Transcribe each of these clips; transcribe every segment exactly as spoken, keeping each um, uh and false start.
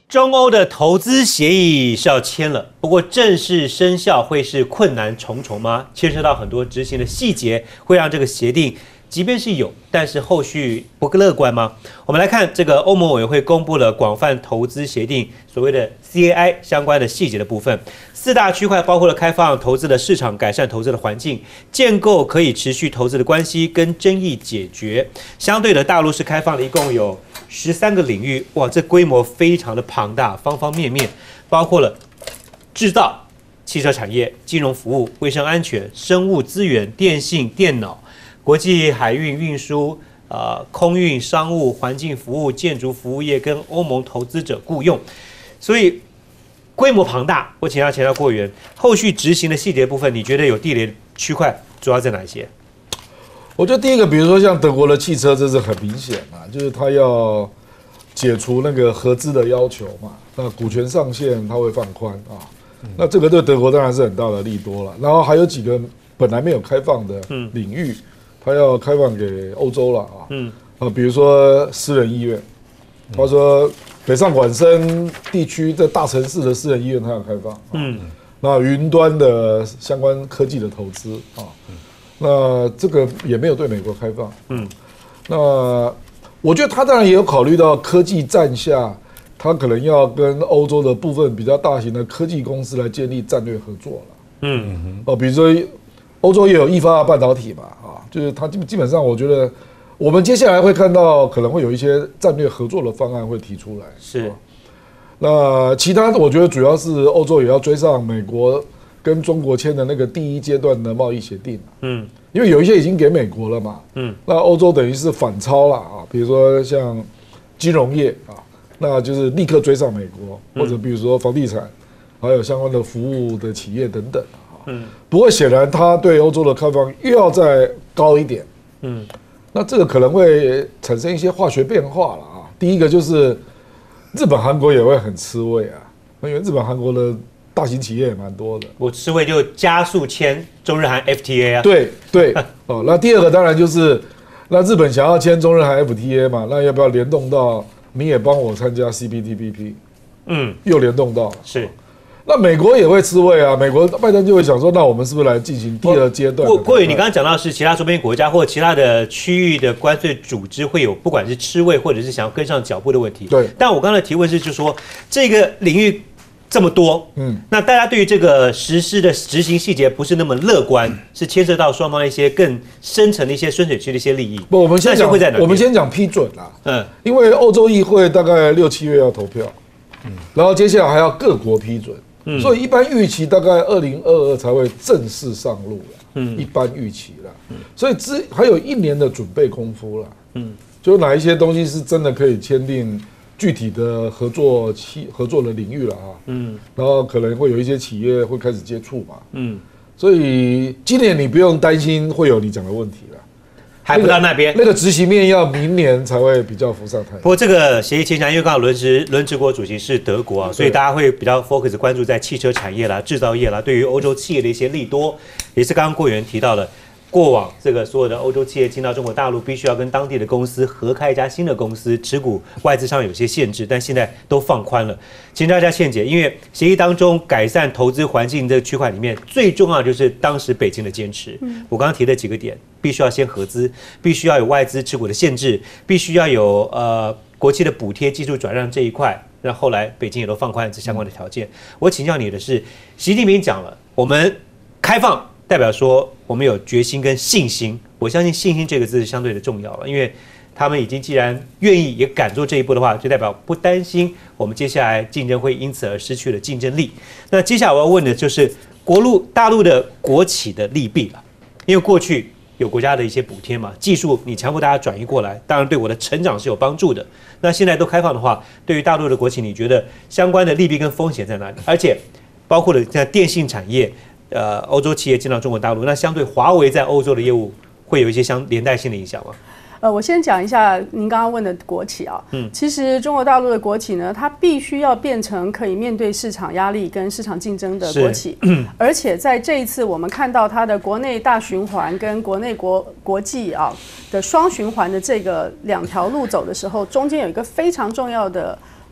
中欧的投资协议是要签了，不过正式生效会是困难重重吗？牵涉到很多执行的细节，会让这个协定即便是有，但是后续不乐观吗？我们来看这个欧盟委员会公布了广泛投资协定所谓的 C A I 相关的细节的部分，四大区块包括了开放投资的市场、改善投资的环境、建构可以持续投资的关系跟争议解决。相对的，大陆是开放了一共有十三个领域，哇，这规模非常的庞大，方方面面包括了制造、汽车产业、金融服务、卫生安全、生物资源、电信、电脑、国际海运运输、呃空运、商务、环境服务、建筑服务业跟欧盟投资者雇用，所以规模庞大。我请教前国员，后续执行的细节部分，你觉得有地雷区块主要在哪些？ 我觉得第一个，比如说像德国的汽车，这是很明显嘛，就是它要解除那个合资的要求嘛，那股权上限它会放宽啊，那这个对德国当然是很大的利多了。然后还有几个本来没有开放的领域，它要开放给欧洲了啊，嗯啊，比如说私人医院，他说北上广深地区在大城市的私人医院它要开放，嗯，那云端的相关科技的投资啊。那这个也没有对美国开放，嗯，那我觉得他当然也有考虑到科技战下，他可能要跟欧洲的部分比较大型的科技公司来建立战略合作了，嗯，哦，比如说欧洲也有易发达半导体嘛，啊，就是他基本上我觉得我们接下来会看到可能会有一些战略合作的方案会提出来， 是， 那其他的我觉得主要是欧洲也要追上美国跟中国签的那个第一阶段的贸易协定，嗯，因为有一些已经给美国了嘛，嗯，那欧洲等于是反超了啊，比如说像金融业啊，那就是立刻追上美国，或者比如说房地产，还有相关的服务的企业等等啊，嗯，不过显然它对欧洲的开放又要再高一点，嗯，那这个可能会产生一些化学变化了啊。第一个就是日本、韩国也会很吃味啊，因为日本、韩国的大型企业也蛮多的， 我吃味就加速签中日韩 F T A 啊。 对对，哦，那第二个当然就是，那日本想要签中日韩 F T A 嘛，那要不要联动到你也帮我参加 C P T P P？ 嗯，又联动到是。 那美国也会吃味啊，美国拜登就会想说，那我们是不是来进行第二阶段？ 郭郭宇，你刚刚讲到的是其他周边国家或者其他的区域的关税组织会有不管是吃味或者是想要跟上脚步的问题。 对， 但我刚才的提问是，就是说这个领域这么多，嗯，那大家对于这个实施的执行细节不是那么乐观，嗯、是牵涉到双方一些更深层的一些顺水区的一些利益。 不，我们先讲， 会在哪？ 我们先讲批准啦，嗯，因为欧洲议会大概六七月要投票，嗯，然后接下来还要各国批准，嗯，所以一般预期大概二零二二才会正式上路了，嗯，一般预期啦，嗯，所以之还有一年的准备功夫啦，嗯，就哪一些东西是真的可以签订具体的合作期合作的领域了啊，嗯，然后可能会有一些企业会开始接触嘛，嗯，所以今年你不用担心会有你讲的问题了， 还不到那边， 那个执行面要明年才会比较浮上台。 不过这个协议签下，因为刚好轮值轮值国主席是德国啊，所以大家会比较 focus 关注在汽车产业啦、制造业啦，对于欧洲企业的一些利多，也是刚刚郭员提到的。过往这个所有的欧洲企业进到中国大陆，必须要跟当地的公司合开一家新的公司，持股外资上有些限制，但现在都放宽了。请教一下倩姐，因为协议当中改善投资环境这个区块里面，最重要就是当时北京的坚持。嗯、我刚刚提的几个点，必须要先合资，必须要有外资持股的限制，必须要有呃国企的补贴、技术转让这一块，让后来北京也都放宽这相关的条件。我请教你的是，习近平讲了，我们开放。代表说我们有决心跟信心，我相信信心这个字是相对的重要了，因为他们已经既然愿意也敢做这一步的话，就代表不担心我们接下来竞争会因此而失去了竞争力。那接下来我要问的就是国陆大陆的国企的利弊了，因为过去有国家的一些补贴嘛，技术你强迫大家转移过来，当然对我的成长是有帮助的。那现在都开放的话，对于大陆的国企，你觉得相关的利弊跟风险在哪里？而且包括了像电信产业。呃，欧洲企业进到中国大陆，那相对华为在欧洲的业务会有一些相连带性的影响吗？ 呃，我先讲一下您刚刚问的国企啊，嗯，其实中国大陆的国企呢，它必须要变成可以面对市场压力跟市场竞争的国企，而且在这一次我们看到它的国内大循环跟国内国国际啊的双循环的这个两条路走的时候，中间有一个非常重要的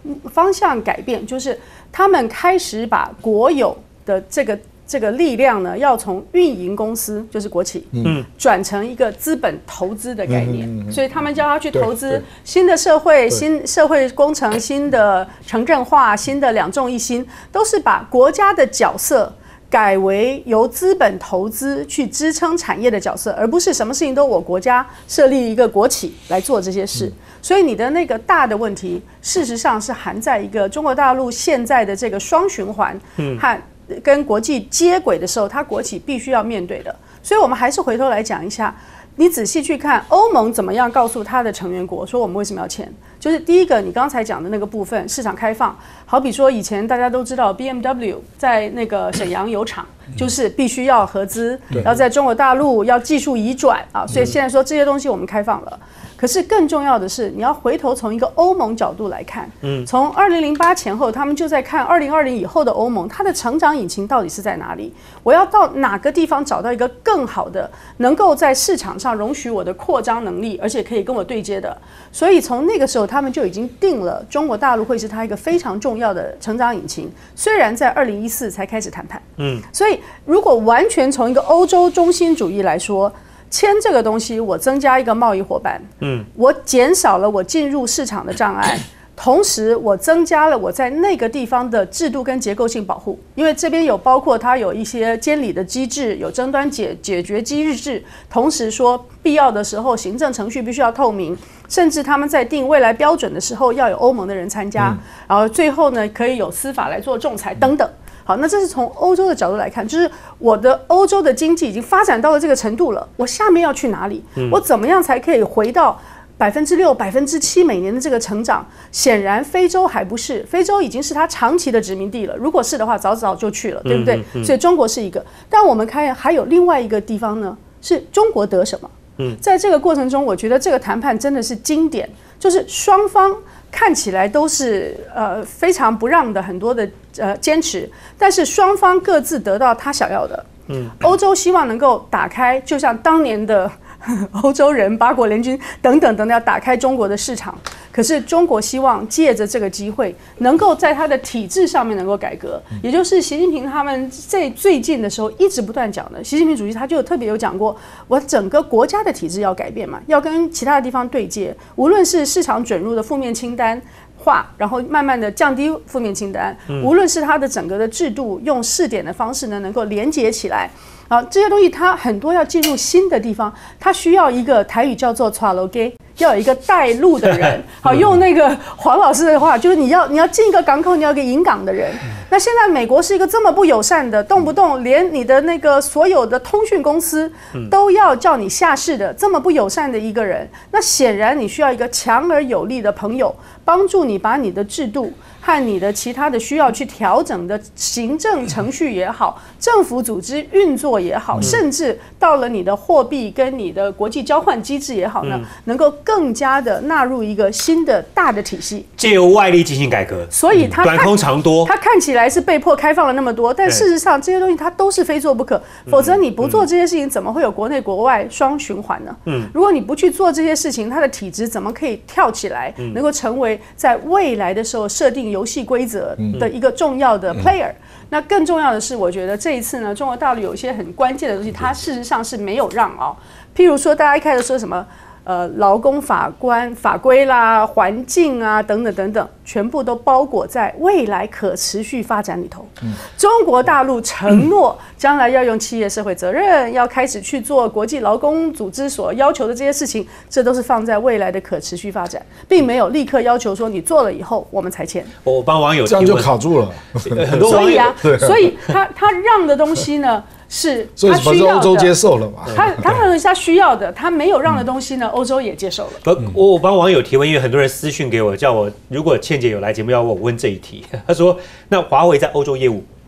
方向改变，就是他们开始把国有的这个这个力量呢，要从运营公司，就是国企，嗯，转成一个资本投资的概念。嗯嗯嗯、所以他们叫他去投资新的社会、新社会工程、新的城镇化、新的两重一心，都是把国家的角色改为由资本投资去支撑产业的角色，而不是什么事情都我国家设立一个国企来做这些事。嗯、所以你的那个大的问题，事实上是含在一个中国大陆现在的这个双循环和跟国际接轨的时候，它国企必须要面对的。所以我们还是回头来讲一下，你仔细去看欧盟怎么样告诉他的成员国说我们为什么要签。就是第一个，你刚才讲的那个部分，市场开放，好比说以前大家都知道 B M W 在那个沈阳有厂，就是必须要合资，要在中国大陆要技术移转啊，所以现在说这些东西我们开放了。可是更重要的是，你要回头从一个欧盟角度来看，嗯，从二零零八前后，他们就在看二零二零以后的欧盟，它的成长引擎到底是在哪里？我要到哪个地方找到一个更好的，能够在市场上容许我的扩张能力，而且可以跟我对接的。所以从那个时候，他们就已经定了中国大陆会是它一个非常重要的成长引擎。虽然在二零一四才开始谈判，嗯，所以如果完全从一个欧洲中心主义来说，签这个东西，我增加一个贸易伙伴，嗯，我减少了我进入市场的障碍，同时我增加了我在那个地方的制度跟结构性保护，因为这边有包括它有一些监理的机制，有争端解解决机制，同时说必要的时候行政程序必须要透明，甚至他们在定未来标准的时候要有欧盟的人参加，嗯、然后最后呢可以有司法来做仲裁等等。好，那这是从欧洲的角度来看，就是我的欧洲的经济已经发展到了这个程度了，我下面要去哪里？嗯、我怎么样才可以回到百分之六、百分之七每年的这个成长？显然，非洲还不是，非洲已经是它长期的殖民地了。如果是的话，早早就去了，对不对？嗯嗯、所以中国是一个，但我们看还有另外一个地方呢，是中国得什么？嗯，在这个过程中，我觉得这个谈判真的是经典，就是双方看起来都是呃非常不让的很多的呃坚持，但是双方各自得到他想要的。嗯，欧洲希望能够打开，就像当年的欧洲人八国联军等等等等，要打开中国的市场。可是中国希望借着这个机会，能够在它的体制上面能够改革，也就是习近平他们在最近的时候一直不断讲的。习近平主席他就特别有讲过，我整个国家的体制要改变嘛，要跟其他的地方对接，无论是市场准入的负面清单化，然后慢慢的降低负面清单，无论是它的整个的制度用试点的方式呢，能够连接起来。啊，这些东西它很多要进入新的地方，它需要一个台语叫做 "带路的"，要有一个带路的人。好，用那个黄老师的话，就是你要你要进一个港口，你要一个引港的人。那现在美国是一个这么不友善的，动不动连你的那个所有的通讯公司都要叫你下市的这么不友善的一个人，那显然你需要一个强而有力的朋友，帮助你把你的制度和你的其他的需要去调整的行政程序也好，政府组织运作也好，甚至到了你的货币跟你的国际交换机制也好呢，能够更加的纳入一个新的大的体系， 借由外力进行改革。 所以它短空长多， 它看起来是被迫开放了那么多，但事实上这些东西它都是非做不可，否则你不做这些事情，怎么会有国内国外双循环呢？嗯，如果你不去做这些事情，它的体质怎么可以跳起来，能够成为在未来的时候设定游戏规则的一个重要的 player？那更重要的是，我觉得这一次呢，中国大陆有一些很关键的东西，它事实上是没有让啊、哦。譬如说，大家一开始说什么呃劳工法官法规啦、环境啊等等等等，全部都包裹在未来可持续发展里头。嗯、中国大陆承诺将来要用企业社会责任，要开始去做国际劳工组织所要求的这些事情，这都是放在未来的可持续发展，并没有立刻要求说你做了以后我们才签。 我帮网友这样就卡住了， 很多网友。 所以啊，所以他他让的东西呢？是他需要的，欧洲接受了嘛？ 他他认为他需要的，他没有让的东西呢，欧洲也接受了。 不，我我帮网友提问，因为很多人私讯给我，叫我如果倩姐有来节目要我问这一题。他说，那华为在欧洲业务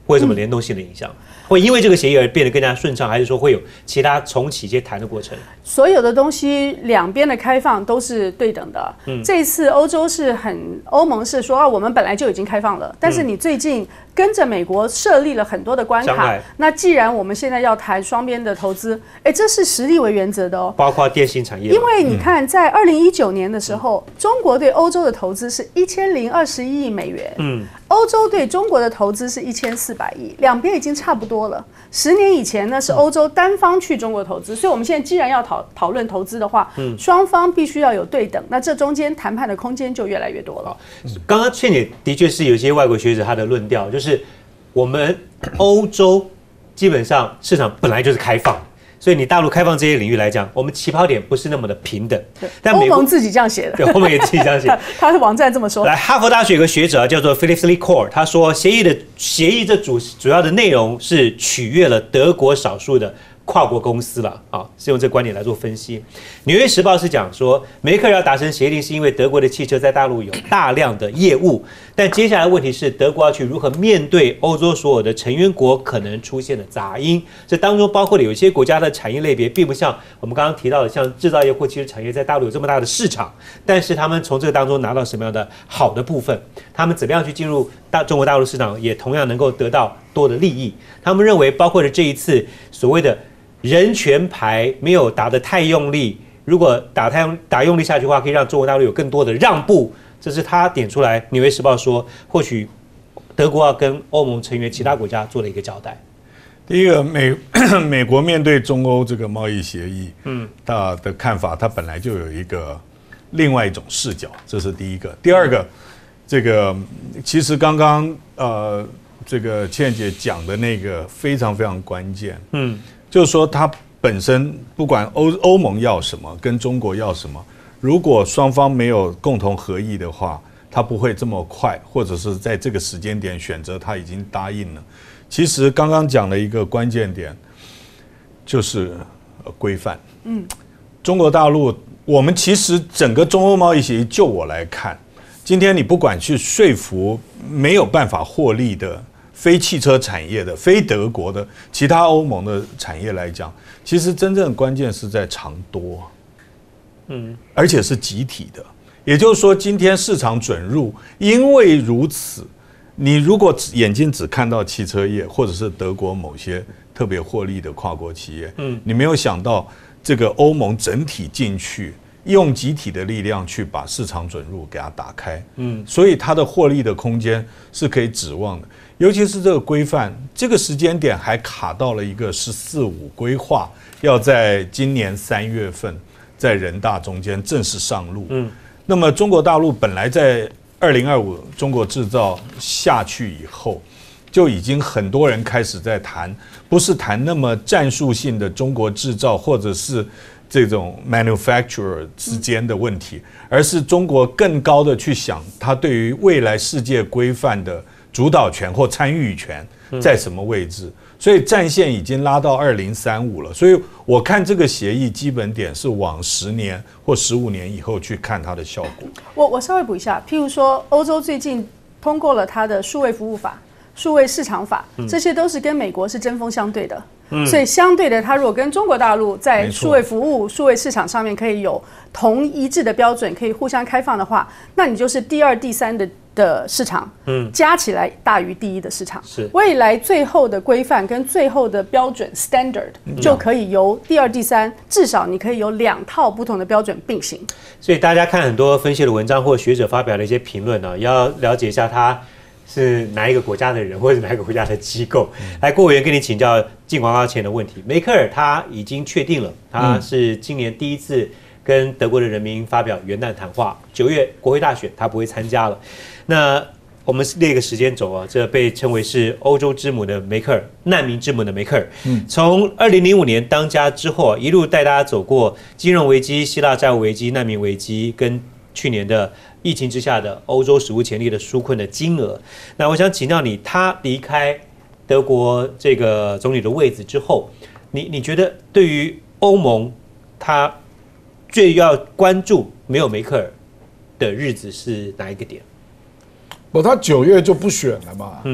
会有什么联动性的影响？会因为这个协议而变得更加顺畅，还是说会有其他重启一些谈的过程？ 所有的东西两边的开放都是对等的。嗯，这一次欧洲是很欧盟是说啊，我们本来就已经开放了，但是你最近跟着美国设立了很多的关卡。那既然我们现在要谈双边的投资，哎，这是实力为原则的哦， 包括电信产业。 因为你看，在二零一九年的时候，嗯、中国对欧洲的投资是一千零二十亿美元。嗯。欧洲对中国的投资是一千四百亿，两边已经差不多了。十年以前呢，是欧洲单方去中国投资，所以我们现在既然要讨讨论投资的话，嗯，双方必须要有对等，那这中间谈判的空间就越来越多了。 刚刚倩姐的确是有些外国学者他的论调，就是我们欧洲基本上市场本来就是开放。所以你大陆开放这些领域来讲，我们起跑点不是那么的平等。 但欧盟自己这样写的， 对，欧盟也自己这样写。 他的网站这么说。 来，哈佛大学有个学者叫做 Philip Lee Core， 他说协议的协议这主主要的内容是取悦了德国少数的跨国公司了啊，是用这个观点来做分析。纽约时报是讲说，梅克尔要达成协定是因为德国的汽车在大陆有大量的业务，但接下来问题是德国要去如何面对欧洲所有的成员国可能出现的杂音，这当中包括了有些国家的产业类别并不像我们刚刚提到的像制造业或汽车产业在大陆有这么大的市场，但是他们从这个当中拿到什么样的好的部分，他们怎么样去进入大中国大陆市场也同样能够得到多的利益。他们认为包括了这一次所谓的人权牌没有打得太用力，如果打太打用力下去的话，可以让中国大陆有更多的让步。这是他点出来，《纽约时报》说，或许德国要跟欧盟成员其他国家做了一个交代。 第一个，美美国面对中欧这个贸易协议，嗯，他的看法，他本来就有一个另外一种视角，这是第一个。第二个，这个其实刚刚呃，这个倩姐讲的那个非常非常关键，嗯，就是说它本身不管欧欧盟要什么，跟中国要什么。如果双方没有共同合意的话，他不会这么快，或者是在这个时间点选择他已经答应了。其实刚刚讲了一个关键点，就是规范。嗯，中国大陆，我们其实整个中欧贸易协议，就我来看，今天你不管去说服没有办法获利的非汽车产业的、非德国的其他欧盟的产业来讲，其实真正的关键是在长多。嗯，而且是集体的，也就是说，今天市场准入，因为如此，你如果眼睛只看到汽车业或者是德国某些特别获利的跨国企业，嗯，你没有想到这个欧盟整体进去，用集体的力量去把市场准入给它打开，嗯，所以它的获利的空间是可以指望的。尤其是这个规范，这个时间点还卡到了一个“十四五”规划，要在今年三月份。在人大中间正式上路，嗯，那么中国大陆本来在二零二五中国制造下去以后，就已经很多人开始在谈，不是谈那么战术性的中国制造或者是这种 manufacturer 之间的问题，而是中国更高的去想它对于未来世界规范的主导权或参与权在什么位置。所以战线已经拉到二零三五了，所以我看这个协议基本点是往十年或十五年以后去看它的效果。 我我稍微补一下，譬如说，欧洲最近通过了它的数位服务法、数位市场法，这些都是跟美国是针锋相对的。嗯、所以相对的，它如果跟中国大陆在数位服务、数位市场上面可以有同一致的标准，可以互相开放的话，那你就是第二、第三的。的市场，嗯，加起来大于第一的市场，是未来最后的规范跟最后的标准 standard 就可以由第二、第三，至少你可以有两套不同的标准并行。 所以大家看很多分析的文章或学者发表的一些评论呢，也要了解一下他是哪一个国家的人，或者是哪一个国家的机构。来，郭委员跟你请教进广告前的问题。梅克尔他已经确定了，他是今年第一次跟德国的人民发表元旦谈话，九月国会大选他不会参加了。那我们列个时间轴啊，这被称为是欧洲之母的梅克尔，难民之母的梅克尔，嗯，从二零零五年当家之后啊，一路带大家走过金融危机、希腊债务危机、难民危机，跟去年的疫情之下的欧洲史无前例的纾困的金额。那我想请教你，他离开德国这个总理的位置之后，你你觉得对于欧盟，他最要关注没有梅克尔的日子是哪一个点？ 不，他九月就不选了嘛。嗯，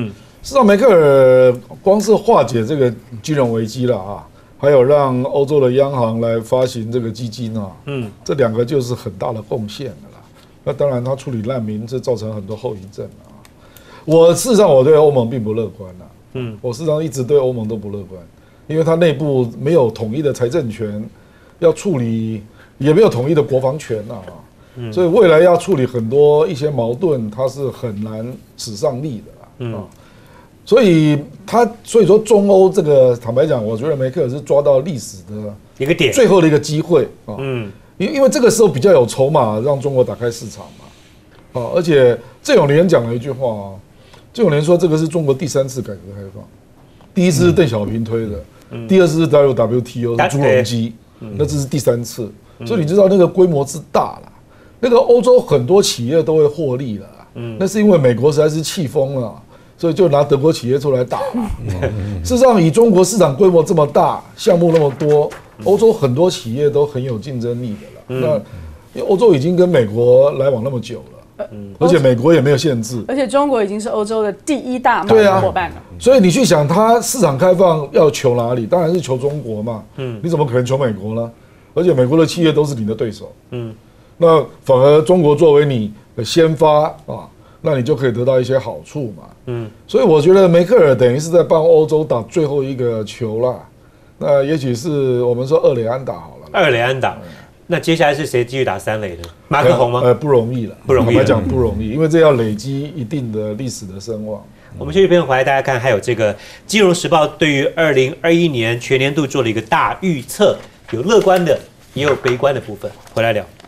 事实上，梅克尔光是化解这个金融危机了啊，还有让欧洲的央行来发行这个基金啊，嗯，这两个就是很大的贡献的啦。那当然，他处理难民，这造成很多后遗症啊。我事实上我对欧盟并不乐观啊，嗯，我事实上一直对欧盟都不乐观，因为它内部没有统一的财政权，要处理也没有统一的国防权啊，嗯，所以未来要处理很多一些矛盾，它是很难使上力的啦，嗯。所以他，所以说中欧这个，坦白讲，我觉得梅克尔是抓到历史的一个点， 最后的一个机会啊。嗯，因因为这个时候比较有筹码，让中国打开市场嘛。啊，而且郑永年讲了一句话啊，郑永年说这个是中国第三次改革开放，第一次是邓小平推的，嗯、第二次是 W W T O 是朱镕基，嗯、那这是第三次，嗯、所以你知道那个规模之大了。那个欧洲很多企业都会获利了，嗯，那是因为美国实在是气疯了。所以就拿德国企业出来打了。事实上，以中国市场规模这么大，项目那么多，欧洲很多企业都很有竞争力的了。那因为欧洲已经跟美国来往那么久了，而且美国也没有限制， 而且中国已经是欧洲的第一大贸易伙伴了。 所以你去想，它市场开放要求哪里？当然是求中国嘛。嗯，你怎么可能求美国呢？而且美国的企业都是你的对手。嗯，那反而中国作为你的先发啊。那你就可以得到一些好处嘛，嗯，所以我觉得梅克尔等于是在帮欧洲打最后一个球啦。那也许是我们说二垒安打好了， 二垒安打。那接下来是谁继续打三垒的？马克宏吗？ 呃，不容易了， 不容易。 来讲不容易，因为这要累积一定的历史的声望。 我们这边回来，大家看，还有这个《金融时报》对于二零二一年全年度做了一个大预测，有乐观的，也有悲观的部分。回来聊。